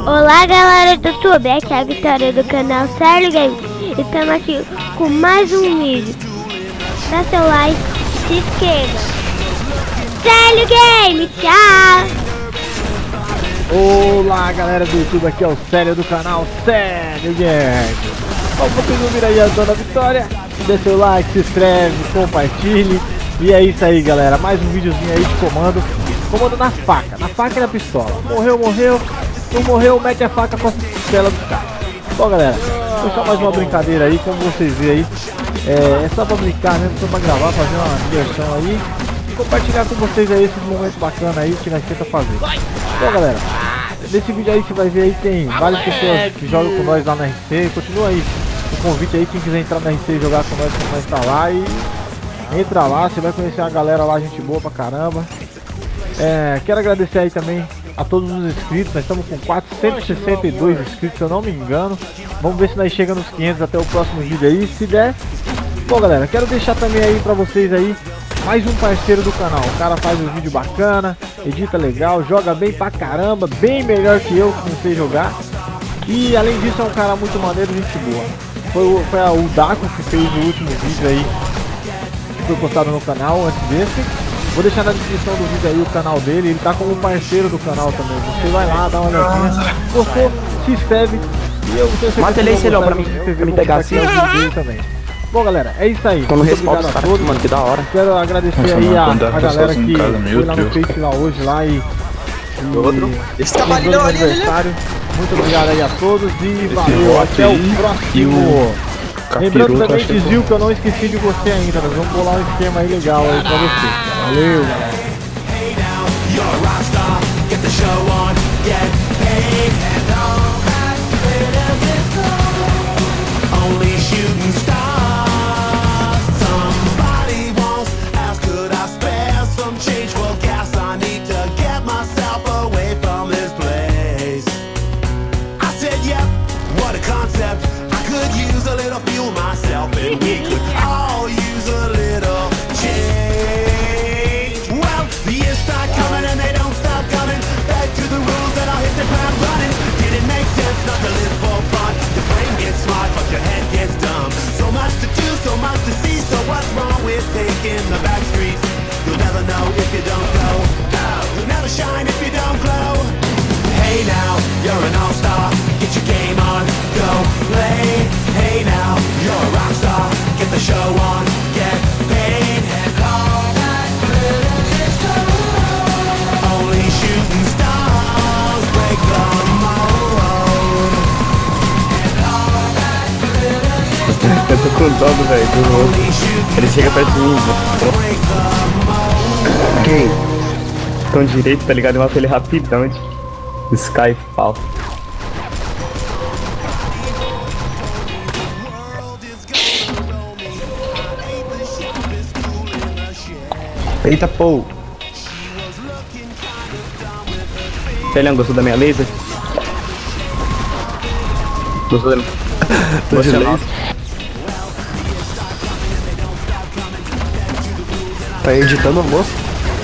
Olá galera do YouTube, aqui é a Vitória do canal Sério Games. Estamos aqui com mais um vídeo. Dá seu like, se inscreva. Sério Games, tchau! Olá galera do YouTube, aqui é o Sério do canal Sério Games. Como vocês ouviram aí a dona Vitória, dê seu like, se inscreve, compartilhe. E é isso aí galera, mais um videozinho aí de comando na faca e na pistola. Morreu, não morreu, mete a faca com a costela do cara. Bom galera, foi só mais uma brincadeira aí, como vocês veem aí. É só pra brincar mesmo, só pra gravar, fazer uma diversão aí e compartilhar com vocês aí esses momentos bacanas aí que nós tenta fazer. Bom galera, nesse vídeo aí você vai ver aí, tem várias pessoas que jogam com nós lá na RC. Continua aí o convite aí, quem quiser entrar na RC e jogar com nós tá lá. E entra lá, você vai conhecer a galera lá, gente boa pra caramba. Quero agradecer aí também a todos os inscritos. Nós estamos com 462 inscritos, se eu não me engano. Vamos ver se nós chegamos nos 500 até o próximo vídeo aí, se der. Bom galera, quero deixar também aí pra vocês aí mais um parceiro do canal. O cara faz um vídeo bacana, edita legal, joga bem pra caramba, bem melhor que eu que não sei jogar. E além disso é um cara muito maneiro, gente boa. Foi o Daco que fez o último vídeo aí, que foi postado no canal antes desse. Vou deixar na descrição do vídeo aí o canal dele, ele tá como parceiro do canal também. Você vai lá, dá uma olhadinha, gostou, se inscreve. E eu tenho certeza que você vai me pegar assim o vídeo dele também. Bom galera, é isso aí. Muito obrigado a todos, mano, que da hora. Quero agradecer aí a galera que foi lá no Face lá hoje lá e esse cavalinho aniversário. Muito obrigado aí a todos e valeu, até o próximo. Lembrando também, desvio, que eu não esqueci de você ainda. Nós vamos bolar um esquema aí legal aí pra você. Valeu, galera. And we could all use a little change. Well, the years start coming and they don't stop coming. Back to the rules that I'll hit the ground running. Did it make sense not to live for fun? Your brain gets smart but your head gets dumb. So much to do, so much to see. So what's wrong with taking the back streets? You'll never know if you don't go. You'll never shine if you don't glow. Hey now, you're an all-star. Get your game on, go play. Hey now, you're a rock star. Get the show on, get paid. And all that glitters is gold. Only shooting stars break the mold. And all that glitters is gold. Eu tô com dó do velho, do outro. Ele chega perto de mim. Quem? Com direito, tá ligado? Eu mato ele rapidão. Skyfall. Eita, pô. Telhão, gostou da minha laser? Gostou da minha laser? Tá editando a moça?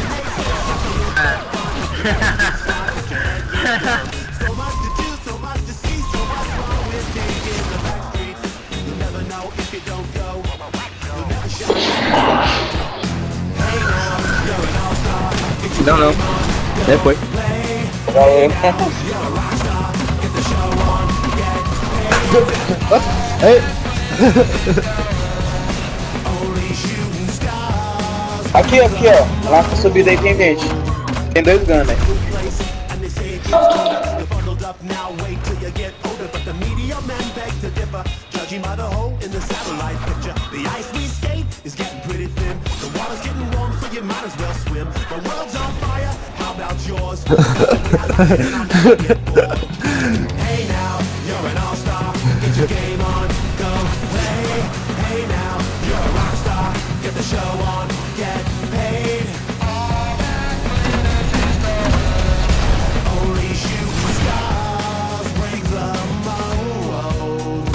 Não. Foi. Aqui ó. Lá na subida aí tem gente. Tem dois guns aí. Hey now, you're an all-star. Get your game on, go play. Hey now, you're a rock star. Get the show on, get paid. All that glitters is gold. Only shooting stars break the mold.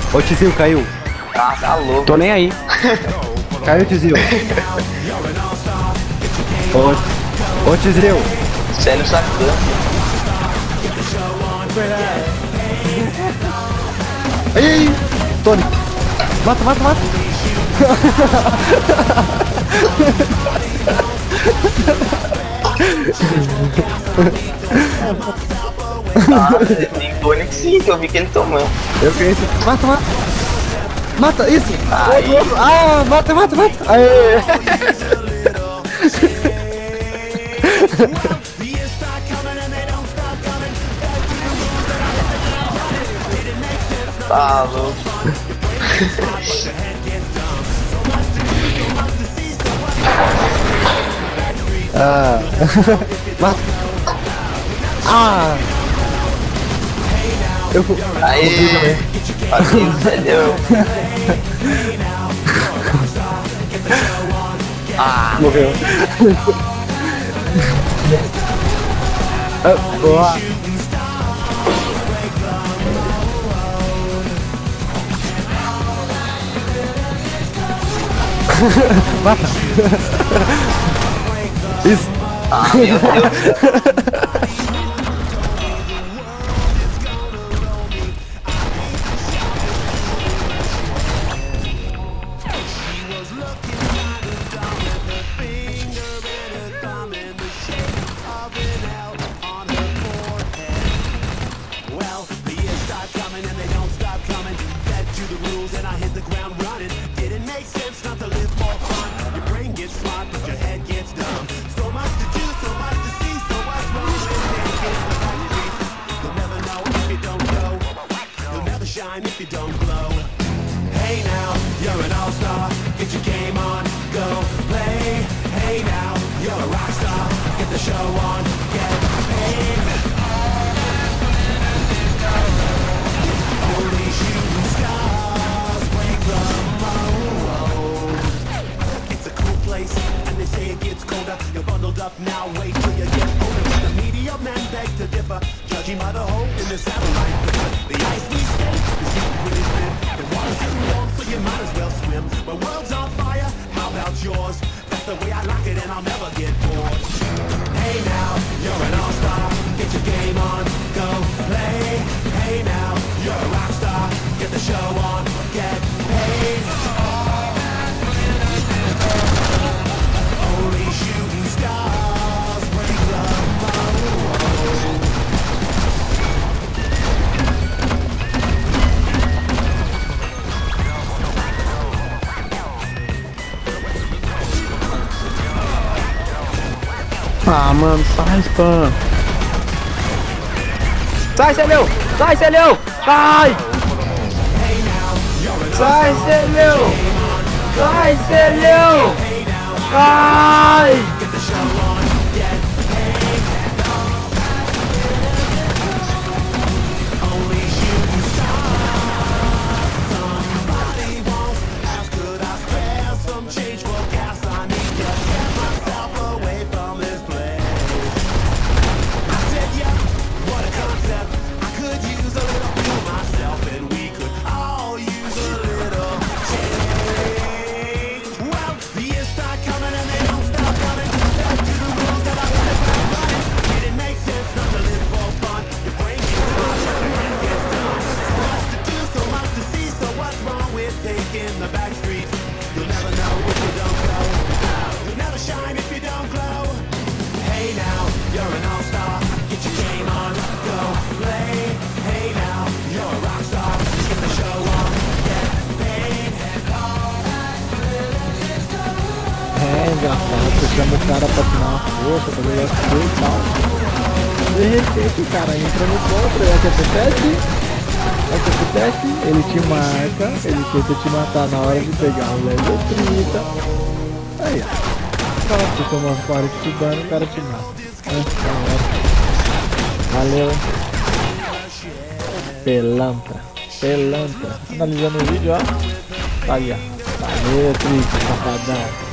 Ô, Tizil, caiu. Ah, tá louco. Tô nem aí. Caiu, Tizil. Ô, Tizil. Sério, sacana. Aí, Tony. Mata. Ah, tem Tonic sim, que eu vi que ele tomou. Eu ganhei esse. Mata. Mata, isso. Aí. Outro. Ah, mata. Aê. Tá louco. Ah. Mata. Ah. Eu vou. Aí. Assim, entendeu? Ah, Morreu. Boa. Mata. Isso. ah, meu Deus. Well, the years start coming and they don't stop coming. Fed to the rules and I hit the ground running. Didn't make sense not to live more fun. Your brain gets smart, but your head gets dumb. So much to do, so much to see. So what's wrong with thinking the back streets? You'll never know if you don't go. You'll never shine if you don't glow. Hey now, you're an all-star. Get your game on, go play. Hey now, you're a rock star. Get the show on, get paid. Only shooting stars break the mold. It's a cool place, and they say it gets colder. You're bundled up now, wait till you get older. The media men beg to differ, judging by the hole in the satellite picture. The ice we skate, the secret is thin. The water's getting warm, so you might as well swim. My world's on fire, how about yours? That's the way I like it, and I'll never get bored. Hey now, you're an all-star. Get your game on, go play. Hey now, you're a rock star. Get the show on, get paid. Only shooting stars break the mold. Ah, mano, sai, spam. Sai, Celeu! Sai, Celeu! Sai! Sai, Celeu! Sai, Celeu! Sai! In the back streets, you'll never know if you don't go. You'll never shine if you don't glow. Hey now, you're an all-star. Get your game on, go play. Hey now, you're a rock star. Get the show on, get paid. Engraçado, você chama o cara pra tirar uma força, fazer as coisas e tal. De repente o cara entra no contra, e acontece, ele te marca, ele tenta te matar na hora de pegar o level 30. Aí, ó. Você toma 40 de dano, o cara te mata. Valeu, hein? Pelantra. Analisando o vídeo, ó. Tá aí, ó. Valeu, Trick, safadão.